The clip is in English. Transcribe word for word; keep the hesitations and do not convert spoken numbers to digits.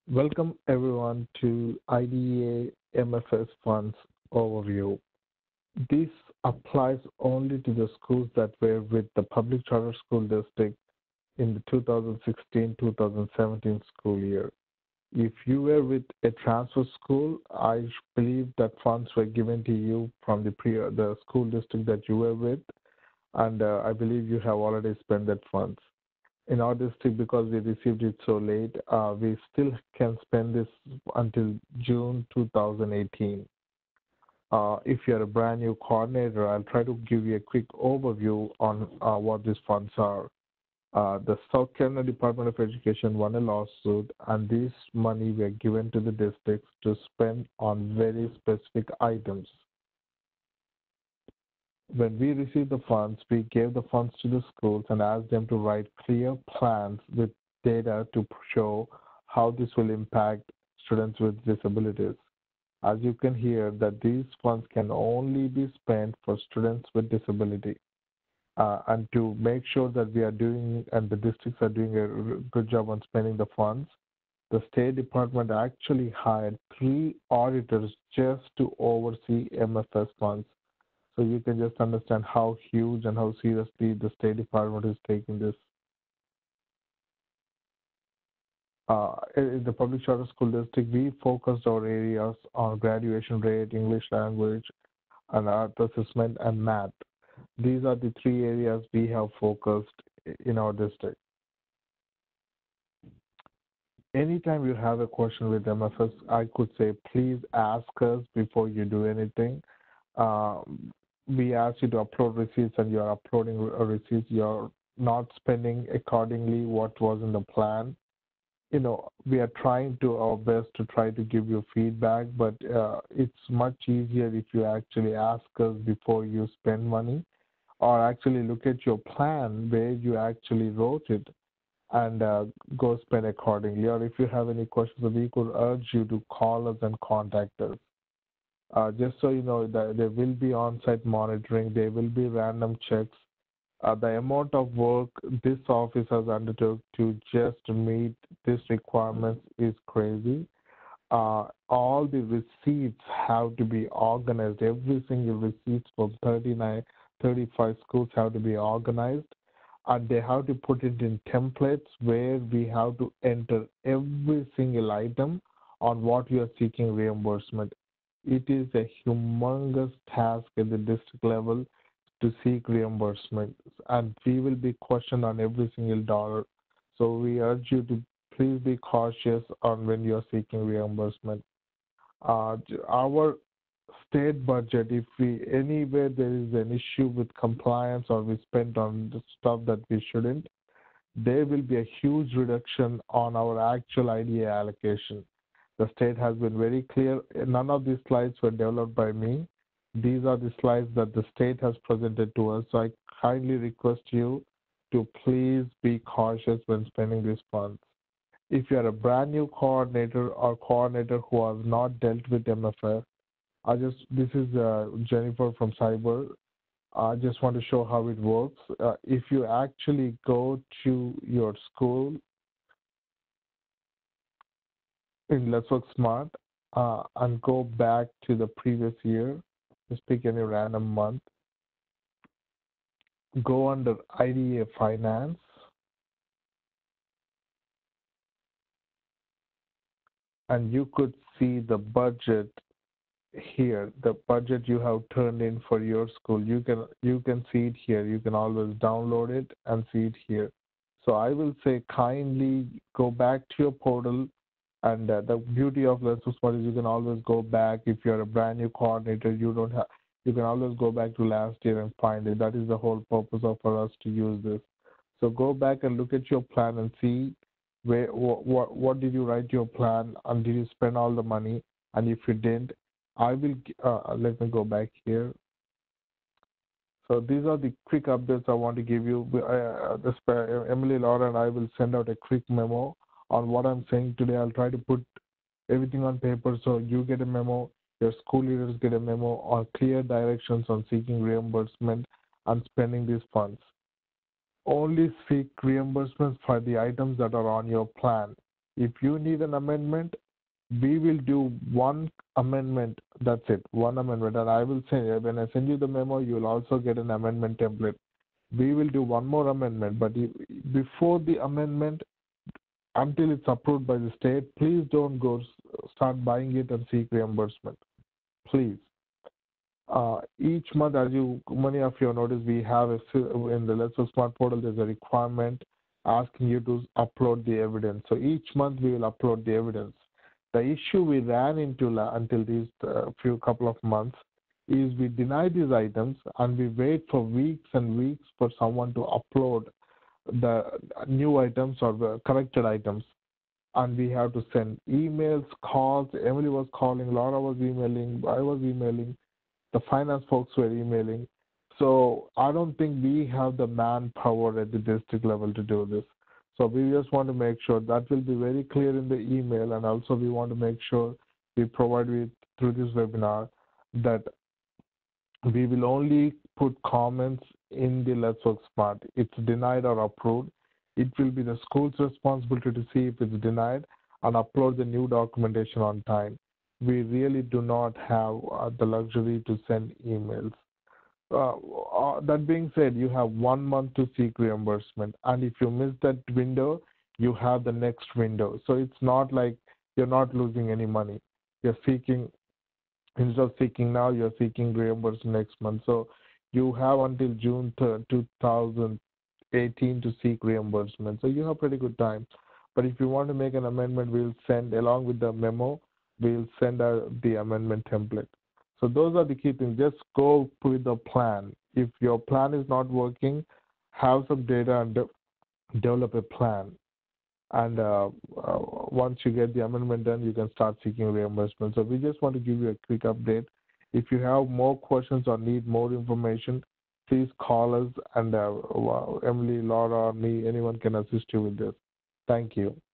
Welcome everyone to I D A M F S funds overview. This applies only to the schools that were with the public charter school district in the two thousand sixteen two thousand seventeen school year. If you were with a transfer school, I believe that funds were given to you from the pre the school district that you were with, and uh, I believe you have already spent that funds. In our district, because we received it so late, uh, we still can spend this until June two thousand eighteen. Uh, if you're a brand new coordinator, I'll try to give you a quick overview on uh, what these funds are. Uh, the South Carolina Department of Education won a lawsuit, and this money were given to the districts to spend on very specific items. When we received the funds, we gave the funds to the schools and asked them to write clear plans with data to show how this will impact students with disabilities. As you can hear, that these funds can only be spent for students with disability. Uh, and to make sure that we are doing and the districts are doing a good job on spending the funds, the State Department actually hired three auditors just to oversee M F S funds. So you can just understand how huge and how seriously the State Department is taking this. Uh, in the public charter school district, we focused our areas on graduation rate, English language, and art assessment, and math. These are the three areas we have focused in our district. Anytime you have a question with M F S, I could say, please ask us before you do anything. Um, we ask you to upload receipts and you're uploading receipts, you're not spending accordingly what was in the plan. You know, we are trying to our best to try to give you feedback, but uh, it's much easier if you actually ask us before you spend money, or actually look at your plan where you actually wrote it and uh, go spend accordingly. Or if you have any questions, we could urge you to call us and contact us. Uh, just so you know, that there will be on-site monitoring, there will be random checks. Uh, the amount of work this office has undertook to just meet these requirements is crazy. Uh, all the receipts have to be organized. Every single receipt from thirty-nine, thirty-five schools have to be organized, and they have to put it in templates where we have to enter every single item on what you are seeking reimbursement. It is a humongous task at the district level to seek reimbursement, and we will be questioned on every single dollar. So we urge you to please be cautious on when you are seeking reimbursement. Uh, our state budget, if we anywhere there is an issue with compliance or we spent on the stuff that we shouldn't, there will be a huge reduction on our actual I D A allocation. The state has been very clear. None of these slides were developed by me. These are the slides that the state has presented to us. So I kindly request you to please be cautious when spending these funds. If you are a brand new coordinator or coordinator who has not dealt with M F F, I just this is uh, Jennifer from Cyber. I just want to show how it works. Uh, if you actually go to your school in Let's Work Smart uh, and go back to the previous year, just pick any random month, go under I D A Finance, and you could see the budget here, the budget you have turned in for your school. You can you can see it here. You can always download it and see it here. So I will say kindly go back to your portal, and uh, the beauty of Let's Work Smart is you can always go back. If you're a brand new coordinator, you don't have you can always go back to last year and find it. That is the whole purpose of for us to use this. So go back and look at your plan and see where what what, what did you write your plan and did you spend all the money? And if you didn't, I will uh, let me go back here. So these are the quick updates I want to give you. Uh, this, uh, Emily, Laura, and I will send out a quick memo on what I'm saying today. I'll try to put everything on paper so you get a memo, your school leaders get a memo on clear directions on seeking reimbursement and spending these funds. Only seek reimbursements for the items that are on your plan. If you need an amendment, we will do one amendment. That's it, one amendment. And I will send, when I send you the memo, you will also get an amendment template. We will do one more amendment, but if, before the amendment, until it's approved by the state, please don't go start buying it and seek reimbursement. Please. Uh, each month, as you many of you have noticed, we have a, in the Let's Work Smart portal, there's a requirement asking you to upload the evidence. So each month we will upload the evidence. The issue we ran into until these uh, few couple of months is we deny these items and we wait for weeks and weeks for someone to upload the new items or the corrected items. And we have to send emails, calls. Emily was calling, Laura was emailing, I was emailing, the finance folks were emailing. So I don't think we have the manpower at the district level to do this. So we just want to make sure that will be very clear in the email, and also we want to make sure we provide with through this webinar that we will only put comments in the Let's Work Smart. It's denied or approved. It will be the school's responsibility to see if it's denied and upload the new documentation on time. We really do not have uh, the luxury to send emails. Uh, uh, that being said, you have one month to seek reimbursement, and if you miss that window, you have the next window. So it's not like you're not losing any money. You're seeking, instead of seeking now, you're seeking reimbursement next month. So you have until June two thousand eighteen to seek reimbursement. So you have pretty good time. But if you want to make an amendment, we'll send, along with the memo, we'll send uh, the amendment template. So those are the key things. Just go with the plan. If your plan is not working, have some data and de develop a plan. And uh, uh, once you get the amendment done, you can start seeking reimbursement. So we just want to give you a quick update. If you have more questions or need more information, please call us, and uh, Emily, Laura, or me, anyone can assist you with this. Thank you.